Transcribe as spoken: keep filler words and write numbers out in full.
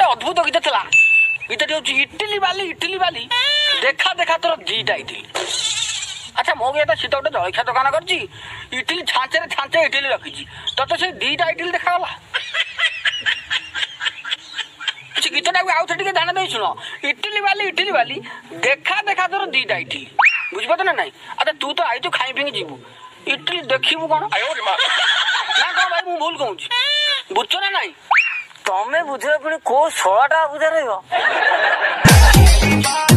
अद्भुत गीत था गीत हूँ इटली बाली इटली बाली देखा देखा तोर दीटा इटली। अच्छा मो गया सी तो गोटे जलखिया दुकान कर इटली छांचे छांचे इटली रखी तो से दीटा इटली देखागला गीतटा आउ थे ध्यान दे शुण इटली बाली इटली बाली देखा देखा तोर दीटा इटली बुझीपार ना नाई। अच्छा तू तो आई तू खाई पी जीवु इटली देखू कौन ना कौन भाई मुझे भूल कहूँ बुझ ना नाई तमें बुझे पुणी को शोटा बुझा रही